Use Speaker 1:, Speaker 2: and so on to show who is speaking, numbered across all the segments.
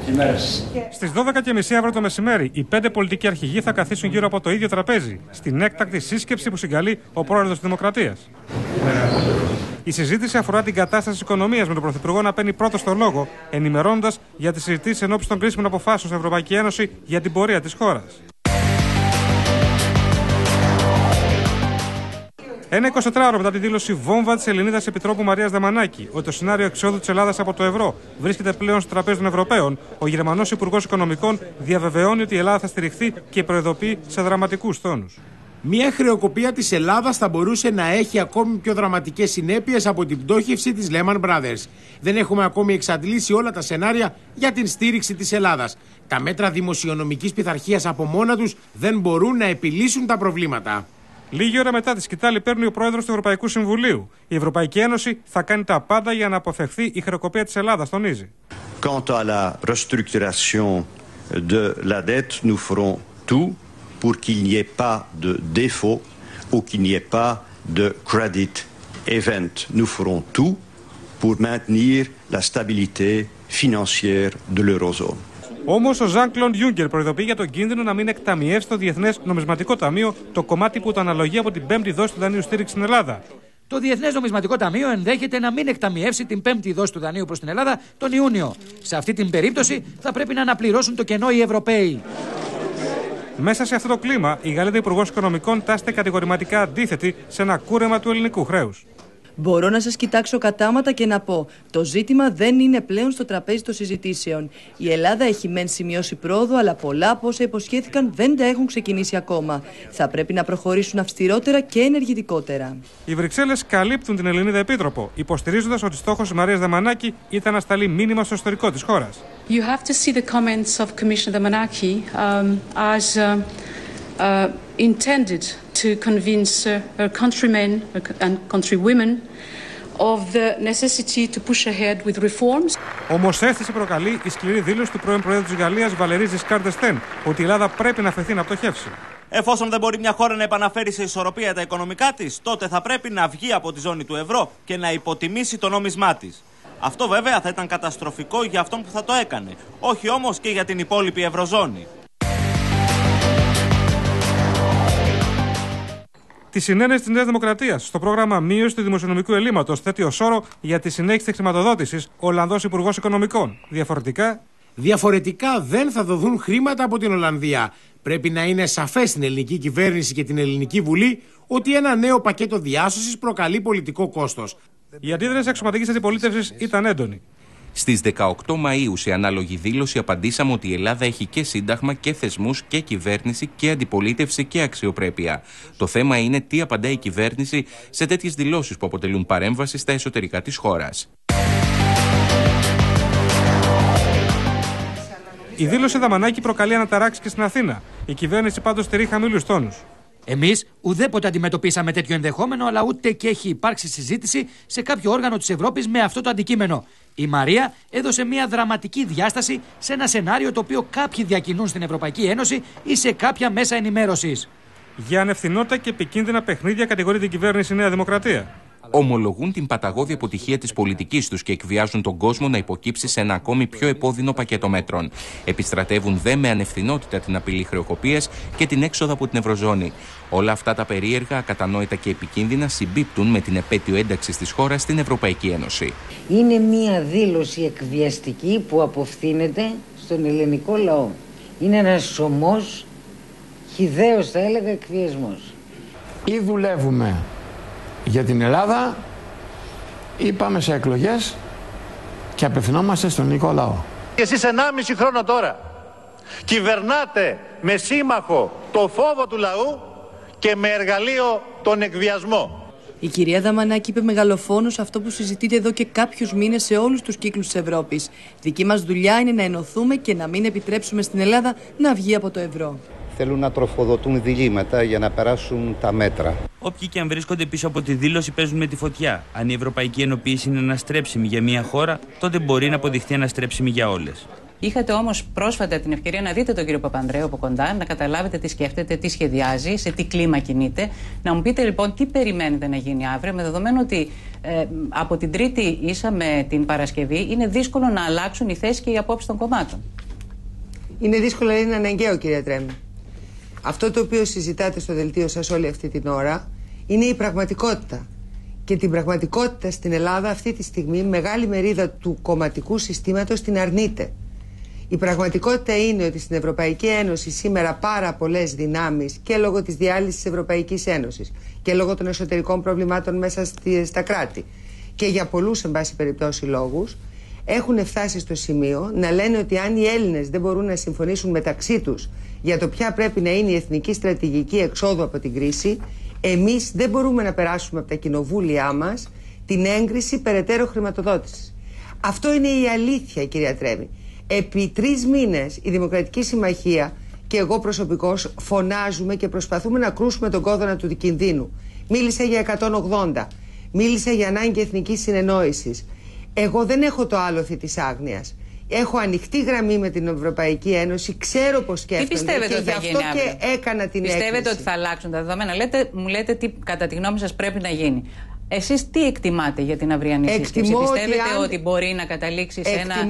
Speaker 1: Στις 12:30 αύριο το μεσημέρι, οι 5 πολιτικοί αρχηγοί θα καθίσουν γύρω από το ίδιο τραπέζι, στην έκτακτη σύσκεψη που συγκαλεί ο πρόεδρος της Δημοκρατίας. Η συζήτηση αφορά την κατάσταση της οικονομίας, με τον Πρωθυπουργό να παίρνει πρώτο στο λόγο, ενημερώνοντας για τις συζητήσεις ενώπιση των κρίσιμων αποφάσεων στην Ευρωπαϊκή Ένωση για την πορεία της χώρας. Ένα 24ωρο μετά τη δήλωση βόμβα της Ελληνίδας Επιτρόπου Μαρίας Δαμανάκη ότι το σενάριο εξόδου της Ελλάδας από το ευρώ βρίσκεται πλέον στο τραπέζι των Ευρωπαίων, ο Γερμανός Υπουργός Οικονομικών διαβεβαιώνει ότι η Ελλάδα θα στηριχθεί και προειδοποιεί σε δραματικούς τόνους.
Speaker 2: Μια χρεοκοπία της Ελλάδας θα μπορούσε να έχει ακόμη πιο δραματικές συνέπειες από την πτώχευση της Lehman Brothers. Δεν έχουμε ακόμη εξαντλήσει όλα τα σενάρια για την στήριξη της Ελλάδας. Τα μέτρα δημοσιονομικής πειθαρχίας από μόνα τους δεν μπορούν να επιλύσουν τα προβλήματα.
Speaker 1: Λίγη ώρα μετά τη σκητάλη παίρνει ο πρόεδρος του Ευρωπαϊκού Συμβουλίου. Η Ευρωπαϊκή Ένωση θα κάνει τα πάντα για να αποφευχθεί η χρεοκοπία της Ελλάδας, τονίζει.
Speaker 3: Quant à la restructuration de la dette, nous ferons tout pour qu'il n'y ait pas de défaut ou qu'il n'y ait pas de credit event. Nous ferons tout pour maintenir la stabilité financière de l'eurozone.
Speaker 1: Όμως ο Jean-Claude Juncker προειδοποιεί για τον κίνδυνο να μην εκταμιεύσει το Διεθνές Νομισματικό Ταμείο το κομμάτι που το αναλογεί από την πέμπτη δόση του δανείου στήριξη στην Ελλάδα.
Speaker 4: Το Διεθνές Νομισματικό Ταμείο ενδέχεται να μην εκταμιεύσει την πέμπτη δόση του δανείου προς την Ελλάδα τον Ιούνιο. Σε αυτή την περίπτωση θα πρέπει να αναπληρώσουν το κενό οι Ευρωπαίοι.
Speaker 1: Μέσα σε αυτό το κλίμα, η Γαλλίδα Υπουργός Οικονομικών τάσσεται κατηγορηματικά αντίθετη σε ένα κούρεμα του ελληνικού χρέους.
Speaker 5: Μπορώ να σας κοιτάξω κατάματα και να πω: το ζήτημα δεν είναι πλέον στο τραπέζι των συζητήσεων. Η Ελλάδα έχει μεν σημειώσει πρόοδο, αλλά πολλά από όσα υποσχέθηκαν δεν τα έχουν ξεκινήσει ακόμα. Θα πρέπει να προχωρήσουν αυστηρότερα και ενεργητικότερα.
Speaker 1: Οι Βρυξέλλες καλύπτουν την Ελληνίδα Επίτροπο, υποστηρίζοντας ότι στόχος της Μαρίας Δαμανάκη ήταν να σταλεί μήνυμα στο εσωτερικό της χώρας.
Speaker 6: You have to see the comments of Commissioner Damanaki as intended to convince her countrymen and countrywomen of the necessity to push ahead with reforms.
Speaker 1: Όμως αίσθηση προκαλεί η σκληρή δήλωση του πρώην Προέδρου της Γαλλίας, Βαλερί Ζισκάρ ντ'Εστέν, ότι η Ελλάδα πρέπει να αφαιθεί να πτωχεύσει.
Speaker 7: Εφόσον δεν μπορεί μια χώρα να επαναφέρει σε ισορροπία τα οικονομικά της, τότε θα πρέπει να βγει από τη ζώνη του ευρώ και να υποτιμήσει το νόμισμά της. Αυτό βέβαια θα ήταν καταστροφικό για αυτόν που θα το έκανε, όχι όμως και για την υπόλοιπη ευρωζώνη.
Speaker 1: Τη συνένεση της Νέας Δημοκρατίας στο πρόγραμμα μείωση του δημοσιονομικού ελλείμματος θέτει ως όρο για τη συνέχιση της χρηματοδότησης ο Ολλανδός Υπουργός Οικονομικών.
Speaker 2: Διαφορετικά δεν θα δοθούν χρήματα από την Ολλανδία. Πρέπει να είναι σαφές στην ελληνική κυβέρνηση και την ελληνική Βουλή ότι ένα νέο πακέτο διάσωσης προκαλεί πολιτικό κόστος.
Speaker 1: Η αντίδραση αξιωματικής αντιπολίτευσης ήταν έντονη.
Speaker 8: Στις 18 Μαΐου, σε ανάλογη δήλωση, απαντήσαμε ότι η Ελλάδα έχει και σύνταγμα και θεσμούς και κυβέρνηση και αντιπολίτευση και αξιοπρέπεια. Το θέμα είναι τι απαντάει η κυβέρνηση σε τέτοιες δηλώσεις που αποτελούν παρέμβαση στα εσωτερικά της χώρας.
Speaker 1: Η δήλωση Δαμανάκη προκαλεί αναταράξεις και στην Αθήνα. Η κυβέρνηση πάντως στηρεί χαμηλούς τόνους.
Speaker 4: Εμείς ουδέποτε αντιμετωπίσαμε τέτοιο ενδεχόμενο, αλλά ούτε και έχει υπάρξει συζήτηση σε κάποιο όργανο της Ευρώπης με αυτό το αντικείμενο. Η Μαρία έδωσε μια δραματική διάσταση σε ένα σενάριο το οποίο κάποιοι διακινούν στην Ευρωπαϊκή Ένωση ή σε κάποια μέσα ενημέρωσης.
Speaker 1: Για ανευθυνότητα και επικίνδυνα παιχνίδια κατηγορεί την κυβέρνηση Νέα Δημοκρατία.
Speaker 8: Ομολογούν την παταγώδη αποτυχία της πολιτικής τους και εκβιάζουν τον κόσμο να υποκύψει σε ένα ακόμη πιο επώδυνο πακέτο μέτρων. Επιστρατεύουν δε με ανευθυνότητα την απειλή χρεοκοπίας και την έξοδο από την Ευρωζώνη. Όλα αυτά τα περίεργα, ακατανόητα και επικίνδυνα συμπίπτουν με την επέτειο ένταξης της χώρας στην Ευρωπαϊκή Ένωση.
Speaker 9: Είναι μια δήλωση εκβιαστική που αποφθήνεται στον ελληνικό λαό. Είναι ένας σωμός, χυδαίος θα έλεγα, εκβιασμός.
Speaker 10: Ή δουλεύουμε για την Ελλάδα ή πάμε σε εκλογές και απευθυνόμαστε στον ελληνικό λαό.
Speaker 11: Εσείς 1,5 χρόνο τώρα κυβερνάτε με σύμμαχο το φόβο του λαού και με εργαλείο τον εκβιασμό.
Speaker 5: Η κυρία Δαμανάκη είπε μεγαλοφόνος αυτό που συζητείται εδώ και κάποιους μήνες σε όλους τους κύκλους της Ευρώπης. Δική μας δουλειά είναι να ενωθούμε και να μην επιτρέψουμε στην Ελλάδα να βγει από το ευρώ.
Speaker 12: Θέλουν να τροφοδοτούν διλήμματα για να περάσουν τα μέτρα.
Speaker 13: Όποιοι και αν βρίσκονται πίσω από τη δήλωση παίζουν με τη φωτιά. Αν η ευρωπαϊκή ενοποίηση είναι αναστρέψιμη για μια χώρα, τότε μπορεί να αποδειχθεί αναστρέψιμη για όλες.
Speaker 14: Είχατε όμως πρόσφατα την ευκαιρία να δείτε τον κύριο Παπανδρέου από κοντά, να καταλάβετε τι σκέφτεται, τι σχεδιάζει, σε τι κλίμα κινείται. Να μου πείτε λοιπόν τι περιμένετε να γίνει αύριο, με δεδομένο ότι από την Τρίτη ίσα με την Παρασκευή είναι δύσκολο να αλλάξουν οι θέσεις και οι απόψεις των κομμάτων.
Speaker 15: Είναι δύσκολο, αλλά είναι αναγκαίο, κύριε Τρέμι. Αυτό το οποίο συζητάτε στο δελτίο σας όλη αυτή την ώρα είναι η πραγματικότητα. Και την πραγματικότητα στην Ελλάδα αυτή τη στιγμή μεγάλη μερίδα του κομματικού συστήματος την αρνείται. Η πραγματικότητα είναι ότι στην Ευρωπαϊκή Ένωση σήμερα πάρα πολλές δυνάμεις και λόγω της διάλυσης της Ευρωπαϊκής Ένωσης και λόγω των εσωτερικών προβλημάτων μέσα στα κράτη και για πολλούς εν πάση περιπτώσει λόγους έχουν φτάσει στο σημείο να λένε ότι αν οι Έλληνες δεν μπορούν να συμφωνήσουν μεταξύ τους για το ποια πρέπει να είναι η εθνική στρατηγική εξόδου από την κρίση, εμείς δεν μπορούμε να περάσουμε από τα κοινοβούλια μας την έγκριση περαιτέρω χρηματοδότησης. Αυτό είναι η αλήθεια, κυρία Τρέμι. Επί 3 μήνες η Δημοκρατική Συμμαχία και εγώ προσωπικώς φωνάζουμε και προσπαθούμε να κρούσουμε τον κόδωνα του κινδύνου. Μίλησε για 180, μίλησε για ανάγκη εθνικής συνεννόησης. Εγώ δεν έχω το άλοθη της άγνοιας. Έχω ανοιχτή γραμμή με την Ευρωπαϊκή Ένωση, ξέρω πώς σκέφτονται.
Speaker 14: Τι πιστεύετε ότι θα γίνει αύριο?
Speaker 15: Και έκανα την
Speaker 14: Πιστεύετε
Speaker 15: έκκληση.
Speaker 14: ότι θα αλλάξουν τα δεδομένα? Μου λέτε τι κατά τη γνώμη σας πρέπει να γίνει. Εσείς τι εκτιμάτε για την αυριανή σύσκεψη? Πιστεύετε ότι μπορεί να καταλήξει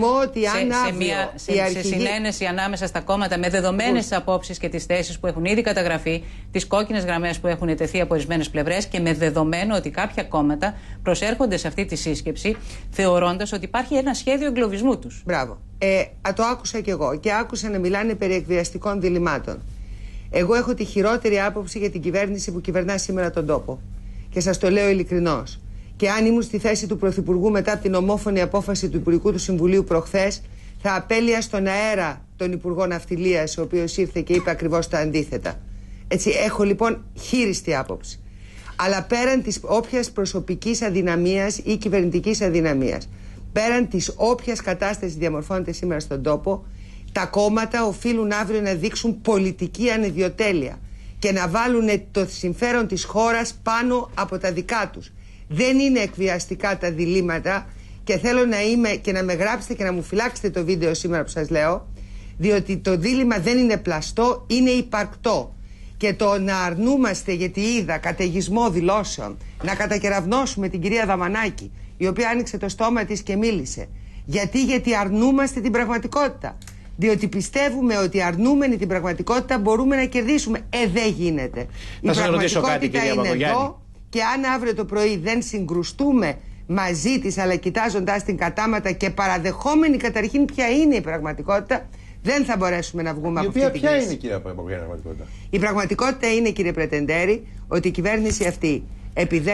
Speaker 14: σε συνένεση ανάμεσα στα κόμματα με δεδομένες τις απόψεις και τις θέσεις που έχουν ήδη καταγραφεί, τις κόκκινες γραμμές που έχουν τεθεί από ορισμένες πλευρές και με δεδομένο ότι κάποια κόμματα προσέρχονται σε αυτή τη σύσκεψη θεωρώντας ότι υπάρχει ένα σχέδιο εγκλωβισμού τους?
Speaker 15: Μπράβο. Το άκουσα κι εγώ και άκουσα να μιλάνε περί εκβιαστικών διλημάτων. Εγώ έχω τη χειρότερη άποψη για την κυβέρνηση που κυβερνά σήμερα τον τόπο. Και σας το λέω ειλικρινώς. Και αν ήμουν στη θέση του Πρωθυπουργού μετά από την ομόφωνη απόφαση του Υπουργικού του Συμβουλίου προχθές, θα απέλυα στον αέρα τον Υπουργό Ναυτιλίας, ο οποίος ήρθε και είπε ακριβώς τα αντίθετα. Έτσι, έχω λοιπόν χείριστη άποψη. Αλλά πέραν της όποιας προσωπικής αδυναμίας ή κυβερνητικής αδυναμίας, πέραν της όποιας κατάστασης διαμορφώνεται σήμερα στον τόπο, τα κόμματα οφείλουν αύριο να δείξουν πολιτική ανιδιοτέλεια και να βάλουν το συμφέρον της χώρας πάνω από τα δικά τους. Δεν είναι εκβιαστικά τα διλήμματα και θέλω να είμαι και να με γράψετε και να μου φυλάξετε το βίντεο σήμερα που σας λέω, διότι το δίλημμα δεν είναι πλαστό, είναι υπαρκτό. Και το να αρνούμαστε, γιατί είδα καταιγισμό δηλώσεων, να κατακεραυνώσουμε την κυρία Δαμανάκη, η οποία άνοιξε το στόμα της και μίλησε. Γιατί αρνούμαστε την πραγματικότητα. Διότι πιστεύουμε ότι αρνούμενοι την πραγματικότητα μπορούμε να κερδίσουμε. Δεν γίνεται.
Speaker 2: Να σας ρωτήσω κάτι, κυρία Παπαγιάννη.
Speaker 15: Εδώ και αν αύριο το πρωί δεν συγκρουστούμε μαζί της, αλλά κοιτάζοντας την κατάματα και παραδεχόμενοι καταρχήν ποια είναι η πραγματικότητα, δεν θα μπορέσουμε να βγούμε από αυτή την κρίση.
Speaker 2: Ποια είναι, κυρία Παπαγιάννη, η πραγματικότητα?
Speaker 15: Η πραγματικότητα είναι, κύριε Πρετεντέρη, ότι η κυβέρνηση αυτή επί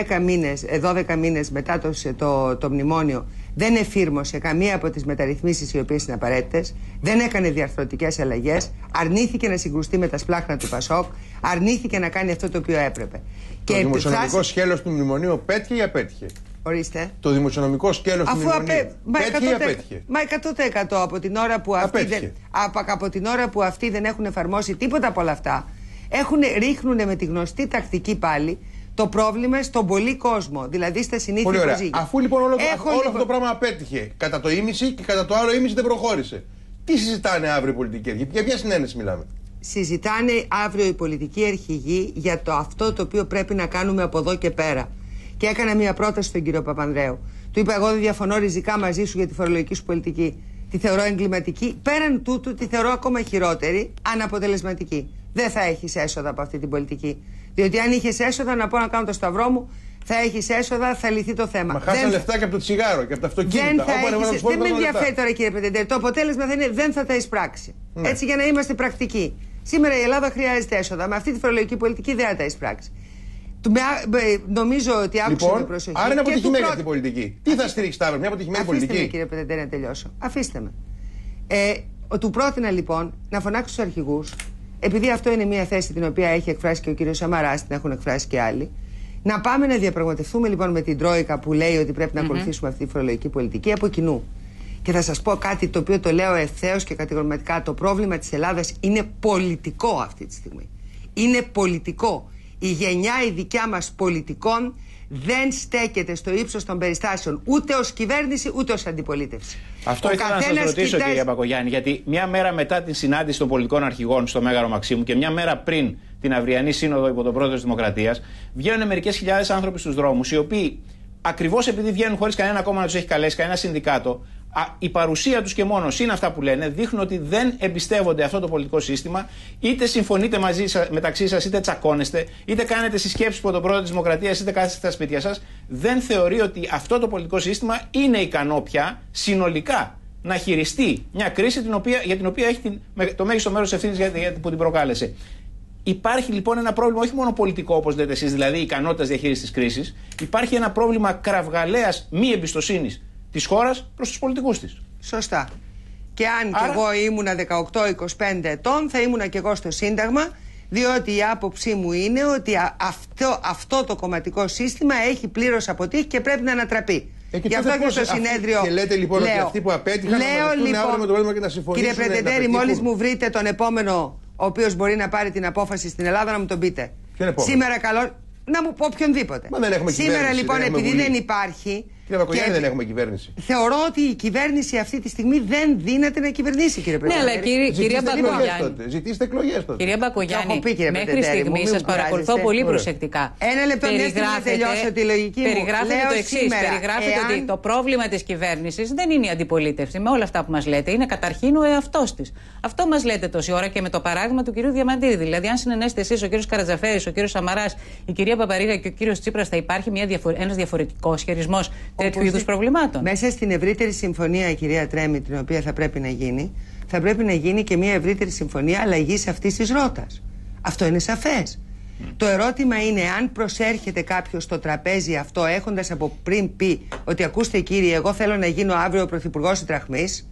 Speaker 15: 12 μήνες μετά το μνημόνιο δεν εφήρμοσε καμία από τις μεταρρυθμίσεις οι οποίες είναι απαραίτητες, δεν έκανε διαρθρωτικές αλλαγές, αρνήθηκε να συγκρουστεί με τα σπλάχνα του Πασόκ, αρνήθηκε να κάνει αυτό το οποίο έπρεπε.
Speaker 2: Το δημοσιονομικό σκέλος του μνημονίου πέτυχε ή απέτυχε?
Speaker 15: Ορίστε.
Speaker 2: Το δημοσιονομικό σκέλος του μνημονίου πέτυχε ή απέτυχε?
Speaker 15: Μα 100% από την ώρα που αυτοί δεν έχουν εφαρμόσει τίποτα από όλα αυτά, ρίχνουν με τη γνωστή τακτική πάλι το πρόβλημα στον πολύ κόσμο, δηλαδή στα συνήθεια οικοζύγια.
Speaker 2: Αφού λοιπόν όλο αυτό το πράγμα απέτυχε κατά το ήμιση και κατά το άλλο ήμιση δεν προχώρησε, τι συζητάνε αύριο οι πολιτικοί αρχηγοί? Για ποια συνένεση μιλάμε?
Speaker 15: Συζητάνε αύριο οι πολιτικοί αρχηγοί για αυτό το οποίο πρέπει να κάνουμε από εδώ και πέρα. Και έκανα μια πρόταση στον κύριο Παπανδρέου. Του είπα: εγώ δεν διαφωνώ ριζικά μαζί σου για τη φορολογική σου πολιτική. Τη θεωρώ εγκληματική. Πέραν τούτου, τη θεωρώ ακόμα χειρότερη, αναποτελεσματική. Δεν θα έχεις έσοδα από αυτή την πολιτική. Διότι αν είχες έσοδα, να πω να κάνω το σταυρό μου, θα έχεις έσοδα, θα λυθεί το θέμα.
Speaker 2: Μα χάσαν λεφτά και από το τσιγάρο και από τα αυτοκίνητα.
Speaker 15: Δεν με ενδιαφέρει τώρα, κύριε Πετεντέρη. Το αποτέλεσμα θα είναι δεν θα τα εισπράξει. Ναι. Έτσι, για να είμαστε πρακτικοί. Σήμερα η Ελλάδα χρειάζεται έσοδα. Με αυτή τη φορολογική πολιτική δεν θα τα εισπράξει. Νομίζω ότι άκουσα με προσοχή.
Speaker 2: Άρα είναι αποτυχημένη αυτή η πολιτική. Τι θα στηρίξει αύριο, μια αποτυχημένη πολιτική?
Speaker 15: Αφήστε με, κύριε Πετεντέρη, να τελειώσω. Αφήστε με. Του πρότεινα λοιπόν να φωνάξει τους αρχηγούς, επειδή αυτό είναι μια θέση την οποία έχει εκφράσει και ο κύριος Σαμαράς, την έχουν εκφράσει και άλλοι, να πάμε να διαπραγματευτούμε λοιπόν με την Τρόικα που λέει ότι πρέπει να ακολουθήσουμε αυτή τη φορολογική πολιτική από κοινού. Και θα σας πω κάτι το οποίο το λέω ευθέως και κατηγορηματικά. Το πρόβλημα της Ελλάδας είναι πολιτικό αυτή τη στιγμή. Είναι πολιτικό. Η γενιά η δικιά μας πολιτικών δεν στέκεται στο ύψος των περιστάσεων ούτε ως κυβέρνηση ούτε ως αντιπολίτευση.
Speaker 16: Αυτό ήθελα να σας ρωτήσω, κυρία Μπακογιάννη, γιατί μια μέρα μετά την συνάντηση των πολιτικών αρχηγών στο Μέγαρο Μαξίμου και μια μέρα πριν την αυριανή σύνοδο υπό τον πρόεδρο της Δημοκρατίας, βγαίνουν μερικές χιλιάδες άνθρωποι στους δρόμους, οι οποίοι ακριβώς επειδή βγαίνουν χωρίς κανένα κόμμα να τους έχει καλέσει, κανένα συνδικάτο, η παρουσία τους και μόνος είναι αυτά που λένε, δείχνουν ότι δεν εμπιστεύονται αυτό το πολιτικό σύστημα. Είτε συμφωνείτε μεταξύ σας, είτε τσακώνεστε, είτε κάνετε συσκέψεις από τον πρόεδρο της Δημοκρατίας, είτε κάθεστε στα σπίτια σας. Δεν θεωρεί ότι αυτό το πολιτικό σύστημα είναι ικανό πια συνολικά να χειριστεί μια κρίση για την οποία έχει το μέγιστο μέρος της ευθύνης που την προκάλεσε. Υπάρχει λοιπόν ένα πρόβλημα όχι μόνο πολιτικό, όπως λέτε εσείς, δηλαδή ικανότητας διαχείρισης της κρίσης. Υπάρχει ένα πρόβλημα κραυγαλαίας μη εμπιστοσύνης της χώρας προς τους πολιτικούς της.
Speaker 15: Σωστά. Και αν κι εγώ ήμουνα 18-25 ετών, θα ήμουνα κι εγώ στο Σύνταγμα, διότι η άποψή μου είναι ότι αυτό το κομματικό σύστημα έχει πλήρως αποτύχει και πρέπει να ανατραπεί. Γι' αυτό και στο συνέδριο.
Speaker 17: Και λέτε λοιπόν ότι αυτοί που απέτυχαν να μαζευτούν αύριο με το πρόβλημα και να συμφωνήσουν.
Speaker 15: Κύριε Πρετεντέρη, μόλις μου βρείτε τον επόμενο ο οποίος μπορεί να πάρει την απόφαση στην Ελλάδα, να μου τον πείτε. Σήμερα καλό. Να μου πω οποιονδήποτε.
Speaker 17: Μα δεν έχουμε
Speaker 15: σήμερα λοιπόν, επειδή δεν υπάρχει.
Speaker 17: Κύριε Μπακογιάννη, δεν έχουμε κυβέρνηση.
Speaker 15: Θεωρώ ότι η κυβέρνηση αυτή τη στιγμή δεν δύναται να κυβερνήσει, κύριε Πρετεντέρη.
Speaker 14: Ναι, αλλά κυρία Μπακογιάννη.
Speaker 17: Ζητήστε εκλογές τότε.
Speaker 14: Κυρία Μπακογιάννη, μέχρι στιγμή σας παρακολουθώ πολύ προσεκτικά.
Speaker 15: Ένα λεπτό, να τελειώσω τη λογική μου.
Speaker 14: Περιγράφετε το εξής. Περιγράφετε ότι το πρόβλημα της κυβέρνησης δεν είναι η αντιπολίτευση με όλα αυτά που μας λέτε. Είναι καταρχήν ο εαυτός της. Αυτό μας λέτε τόση ώρα και με το παράδειγμα του κυρίου Διαμαντίδη. Δηλαδή, αν συνενέσετε εσείς, ο κύριος Καρατζαφέρης, ο κύριος Σαμαράς, η κυρία Παπαρίγα και ο κύριος Τσίπρας, θα υπάρχει ένας διαφορετικός χειρισμός τέτοιου είδους προβλημάτων. Μέσα στην ευρύτερη συμφωνία, κυρία Τρέμη, την οποία θα πρέπει να γίνει και μια ευρύτερη συμφωνία αλλαγής αυτής της ρότας. Αυτό είναι σαφές. Το ερώτημα είναι αν προσέρχεται κάποιος στο τραπέζι αυτό έχοντας από πριν πει ότι ακούστε κύριε, εγώ θέλω να γίνω αύριο ο πρωθυπουργός της Τραχμής,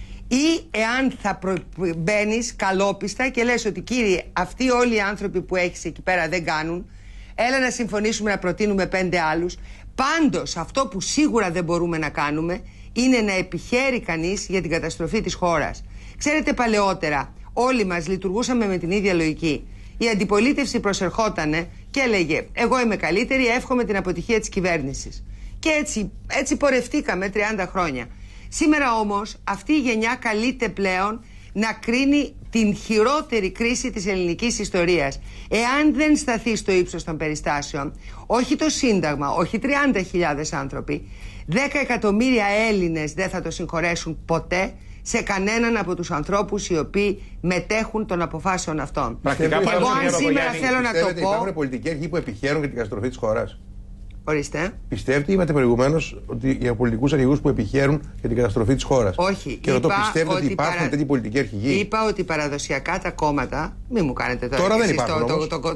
Speaker 14: ή εάν θα μπαίνεις καλόπιστα και λες ότι κύριε, αυτοί όλοι οι άνθρωποι που έχεις εκεί πέρα δεν κάνουν, έλα να συμφωνήσουμε να προτείνουμε 5 άλλους. Πάντως αυτό που σίγουρα δεν μπορούμε να κάνουμε είναι να επιχαίρει κανείς για την καταστροφή της χώρας. Ξέρετε, παλαιότερα όλοι μας λειτουργούσαμε με την ίδια λογική. Η αντιπολίτευση προσερχότανε και έλεγε εγώ είμαι καλύτερη, εύχομαι την αποτυχία της κυβέρνησης. Και έτσι πορευτήκαμε 30 χρόνια. Σήμερα όμως αυτή η γενιά καλείται πλέον να κρίνει την χειρότερη κρίση της ελληνικής ιστορίας. Εάν δεν σταθεί στο ύψος των περιστάσεων, όχι το Σύνταγμα, όχι 30.000 άνθρωποι, 10 εκατομμύρια Έλληνες δεν θα το συγχωρέσουν ποτέ σε κανέναν από τους ανθρώπους οι οποίοι μετέχουν των αποφάσεων αυτών.
Speaker 17: Πρακτικά, εγώ αν σήμερα θέλω να το πω... Υπάρχουν πολιτικοί αρχηγοί που επιχαίρουν για την καταστροφή της χώρας.
Speaker 15: Ορίστε.
Speaker 17: Πιστεύετε, είπατε προηγουμένως ότι για πολιτικούς αρχηγούς που επιχαίρουν για την καταστροφή της χώρας.
Speaker 15: Όχι.
Speaker 17: Και ρωτώ, πιστεύετε ότι υπάρχουν τέτοιοι πολιτικοί αρχηγοί?
Speaker 15: Είπα ότι παραδοσιακά τα κόμματα. Μην μου κάνετε
Speaker 17: τώρα δεν υπάρχουν.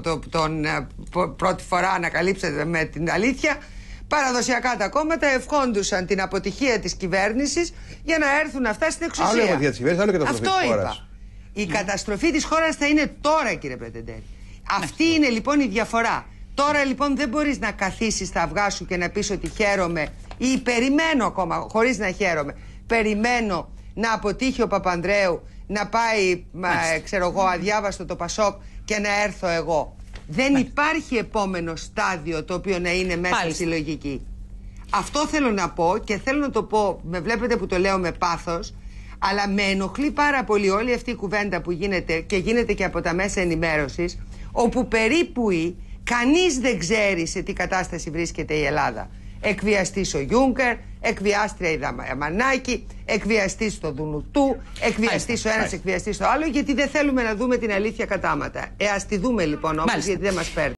Speaker 15: Πρώτη φορά ανακαλύψετε με την αλήθεια. Παραδοσιακά τα κόμματα ευχόντουσαν την αποτυχία της κυβέρνησης για να έρθουν αυτά στην εξουσία.
Speaker 17: Άλλο η αποτυχία της κυβέρνησης, άλλο η καταστροφή της χώρας.
Speaker 15: Αυτό είπα. Η καταστροφή της χώρας θα είναι τώρα, κύριε Πρετεντέρη. Αυτή είναι λοιπόν η διαφορά. Τώρα λοιπόν δεν μπορείς να καθίσεις στα αυγά σου και να πεις ότι χαίρομαι ή περιμένω ακόμα, χωρίς να χαίρομαι. Περιμένω να αποτύχει ο Παπανδρέου, να πάει, ξέρω εγώ, αδιάβαστο το Πασόκ και να έρθω εγώ. Δεν υπάρχει επόμενο στάδιο το οποίο να είναι μέσα στη λογική. Αυτό θέλω να πω και θέλω να το πω, με βλέπετε που το λέω με πάθος, αλλά με ενοχλεί πάρα πολύ όλη αυτή η κουβέντα που γίνεται και από τα μέσα ενημέρωσης, όπου περίπου κανείς δεν ξέρει σε τι κατάσταση βρίσκεται η Ελλάδα. Εκβιαστής ο Γιούγκερ, εκβιάστρια η Δαμανάκη, εκβιαστής το Δουνουτού, εκβιαστής ο ένας, εκβιαστής το άλλο, γιατί δεν θέλουμε να δούμε την αλήθεια κατάματα. Ας τη δούμε λοιπόν όμως, γιατί δεν μας παίρνει.